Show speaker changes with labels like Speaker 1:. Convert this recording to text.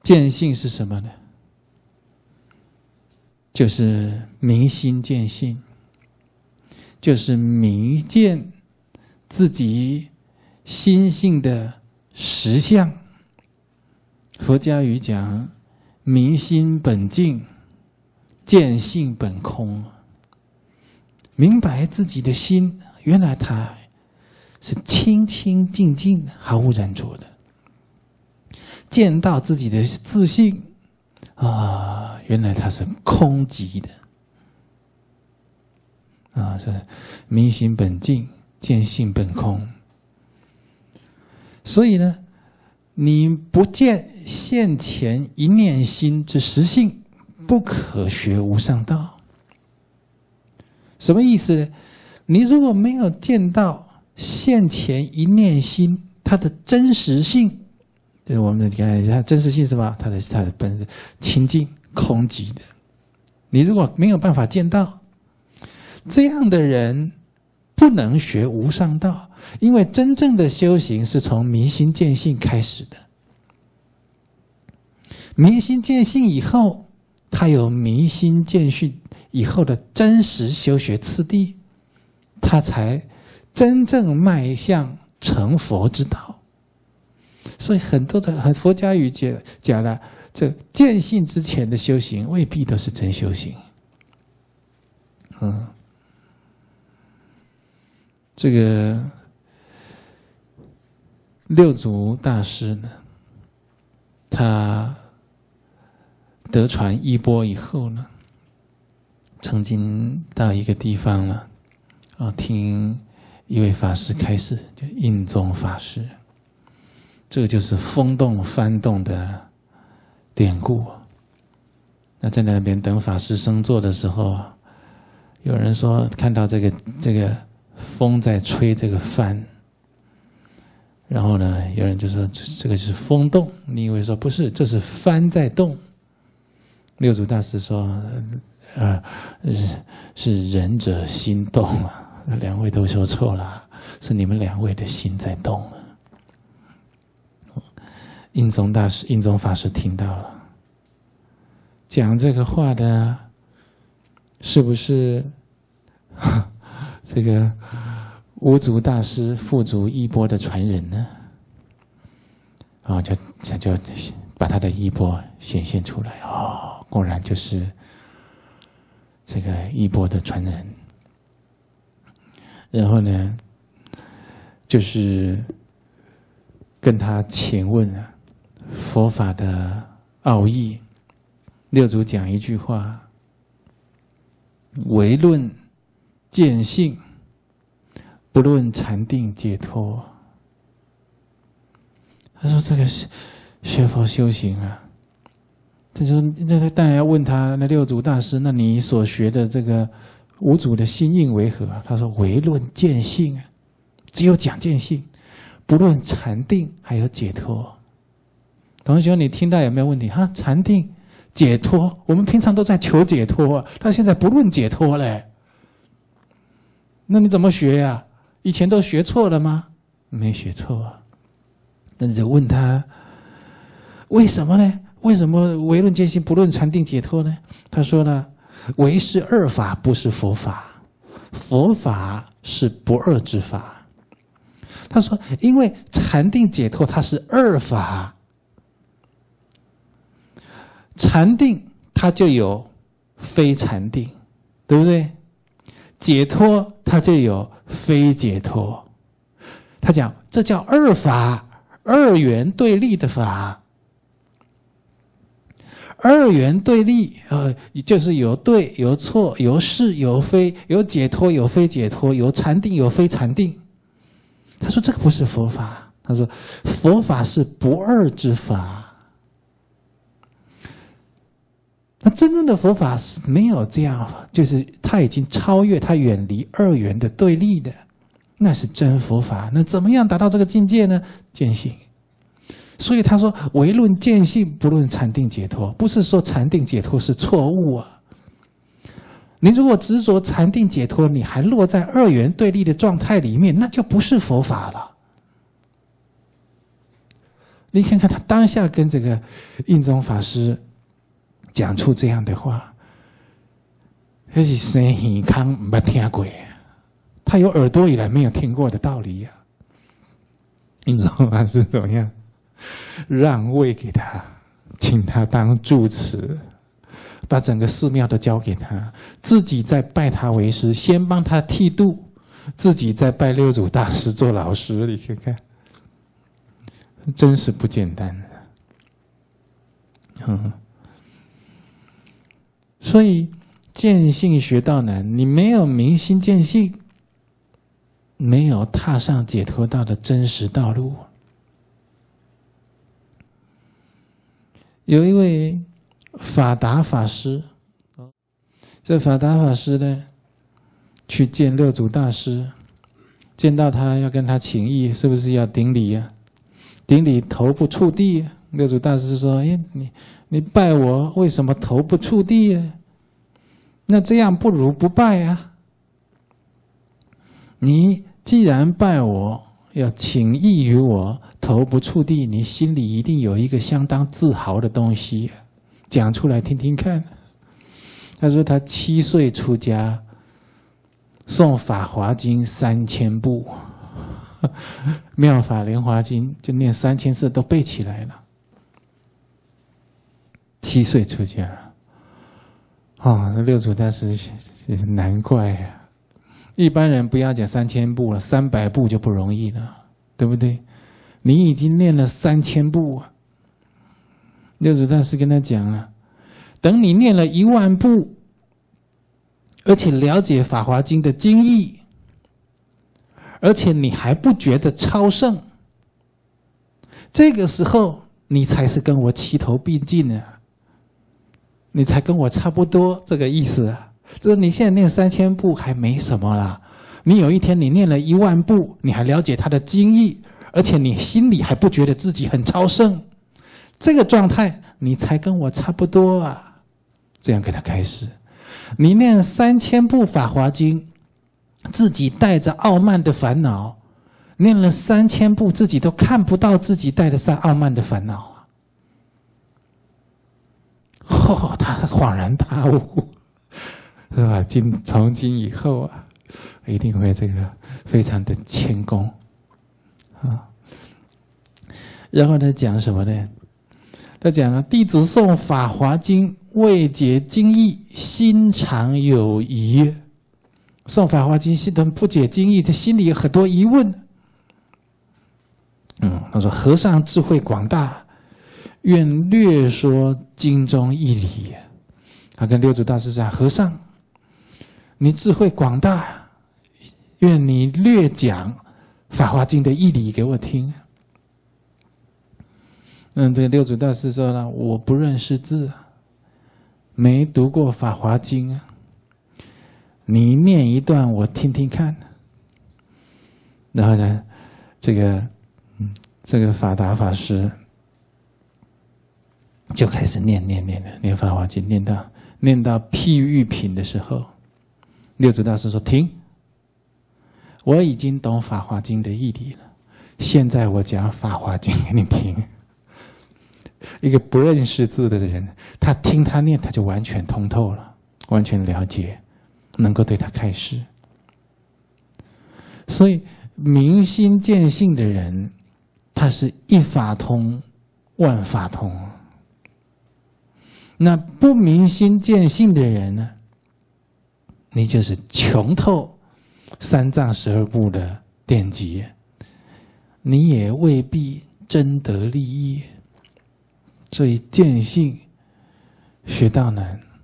Speaker 1: 见性是什么呢？就是明心见性，就是明见自己心性的实相。佛家语讲明心本净，见性本空，明白自己的心原来它是清清净净毫无染浊的，见到自己的自性啊，原来它是空寂的啊，是明心本净，见性本空。所以呢，你不见现前一念心之实性，不可学无上道。什么意思呢？你如果没有见到现前一念心它的真实性，就是我们看一下真实性是吧？它的本质清净空寂的。你如果没有办法见到，这样的人不能学无上道，因为真正的修行是从明心见性开始的。明心见性以后，他有明心见性以后的真实修学次第，他才真正迈向成佛之道。所以很多的佛家语讲了，这见性之前的修行未必都是真修行。这个六祖大师呢，他得传衣钵以后呢，曾经到一个地方了，听一位法师开示，叫印宗法师。这个就是风动幡动的典故。那在那边等法师升座的时候，有人说看到这个风在吹这个幡，然后呢，有人就说这个是风动，你以为说不是，这是幡在动。六祖大师说，是仁者心动啊，两位都说错了，是你们两位的心在动啊。印宗法师听到了，讲这个话的是不是这个五祖大师付囑衣钵的传人呢？就把他的衣钵显现出来，果然就是这个衣钵的传人。然后呢，就是跟他请问佛法的奥义。六祖讲一句话：唯论见性，不论禅定解脱。他说这个是学佛修行啊。他说这当然要问他，那六祖大师，那你所学的这个五祖的心印为何？他说唯论见性，只有讲见性，不论禅定还有解脱。同学，你听到有没有问题？禅定解脱，我们平常都在求解脱，他现在不论解脱嘞，那你怎么学呀？以前都学错了吗？没学错啊。那你就问他为什么呢？为什么唯论见性，不论禅定解脱呢？他说呢，唯是二法，不是佛法。佛法是不二之法。他说，因为禅定解脱它是二法，禅定它就有非禅定，对不对？解脱它就有非解脱。他讲这叫二法，二元对立的法。二元对立，就是有对有错，有是有非，有解脱有非解脱，有禅定有非禅定。他说这个不是佛法，他说佛法是不二之法。那真正的佛法是没有这样，就是他已经超越，他远离二元的对立的，那是真佛法。那怎么样达到这个境界呢？见性。所以他说唯论见性，不论禅定解脱，不是说禅定解脱是错误啊。你如果执着禅定解脱，你还落在二元对立的状态里面，那就不是佛法了。 你看看他当下跟这个印宗法师讲出这样的话，那是生耳康没听过，他有耳朵以来没有听过的道理呀。印宗法师怎么样？让位给他，请他当住持，把整个寺庙都交给他，自己再拜他为师，先帮他剃度，自己再拜六祖大师做老师。你看看，真是不简单。所以见性学道难，你没有明心见性，没有踏上解脱道的真实道路。有一位法达法师，这法达法师呢，去见六祖大师，见到他要跟他请益，是不是要顶礼呀？顶礼头不触地。六祖大师说：“哎，你拜我，为什么头不触地呢？那这样不如不拜啊！你既然拜我，要请益于我，头不触地，你心里一定有一个相当自豪的东西，讲出来听听看。”他说他7岁出家，诵《法华经》3000部，《妙法莲华经》就念3000次都背起来了。7岁出家，这六祖大师难怪呀！一般人不要讲3000部了，300部就不容易了，对不对？你已经念了3000部啊！六祖大师跟他讲了，等你念了10000部，而且了解《法华经》的经义，而且你还不觉得超胜，这个时候你才是跟我齐头并进啊！你才跟我差不多，这个意思啊。就是你现在念3000部还没什么啦，你有一天你念了10000部，你还了解它的经义，而且你心里还不觉得自己很超胜，这个状态你才跟我差不多啊。这样给他开始，你念3000部《法华经》，自己带着傲慢的烦恼，念了3000部，自己都看不到自己带着傲慢的烦恼。他恍然大悟，是吧？从今以后啊，一定会这个非常的谦恭啊。然后他讲什么呢？他讲了，弟子诵《法华经》，未解经义，心常有疑。诵《法华经》心都不解经义，他心里有很多疑问。他说：“和尚智慧广大，愿略说经中义理。”他跟六祖大师讲：“和尚，你智慧广大，愿你略讲《法华经》的义理给我听。”这个六祖大师说了：“我不认识字，没读过《法华经》啊，你念一段我听听看。”然后呢，这个法达法师就开始念《法华经》，念到譬喻品的时候，六祖大师说：“停，我已经懂《法华经》的义理了，现在我讲《法华经》给你听。”一个不认识字的人，他听他念，他就完全通透了，完全了解，能够对他开示。所以明心见性的人，他是一法通，万法通。那不明心见性的人呢，你就是穷透3藏12部的典籍，你也未必真得利益。所以见性学道难。